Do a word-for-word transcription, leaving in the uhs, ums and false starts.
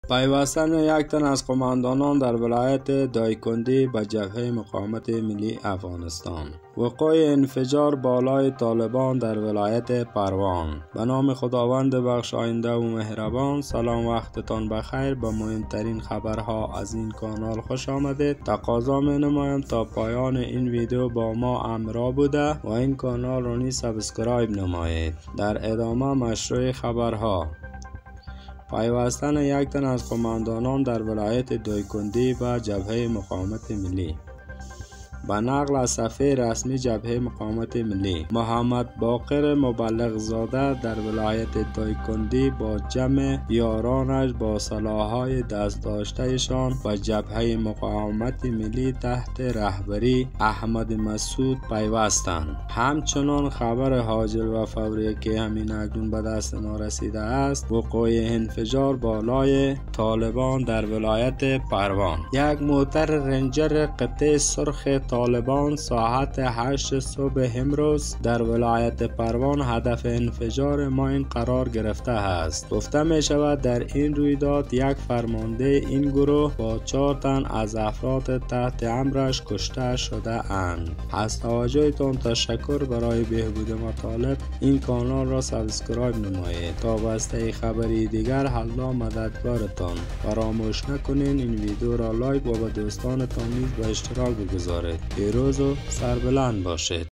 پیوستن یک تن از قماندانان در ولایت دایکندی به جبهه مقاومت ملی افغانستان. وقوع انفجار بالای طالبان در ولایت پروان. به نام خداوند بخشاینده و مهربان. سلام، وقتتان بخیر. به مهمترین خبرها از این کانال خوش آمدید. تقاضا می نمایم تا پایان این ویدیو با ما همراه بوده و این کانال را نیز سابسکرایب نمایید. در ادامه مشروع خبرها. پیوستن یک تن از قماندانان در ولایت دایکندی به جبهه مقاومت ملی. به نقل از صفحه رسمی جبهه مقاومت ملی، محمد باقر مبلغ زاده در ولایت دایکندی با جمع یارانش با سلاح‌های دست داشتهشان به جبهه مقاومت ملی تحت رهبری احمد مسعود پیوستند. همچنان خبر عاجل و فوری که همین اکنون به دست ما رسیده است، وقوع انفجار بالای طالبان در ولایت پروان. یک موتر رنجر قطعه سرخ طالبان ساعت هشت صبح امروز در ولایت پروان هدف انفجار ماین قرار گرفته است. گفته می شود در این رویداد یک فرمانده این گروه با چهار تن از افراد تحت امرش کشته شده اند. از توجهتان تشکر. برای بهبود مطالب این کانال را سابسکرایب نمایید تا بسته خبری دیگر الله مددگارتان. فراموش نکنین این ویدیو را لایک و به دوستانتان نیز به اشتراک بگذارید. پیروز و سربلند باشید.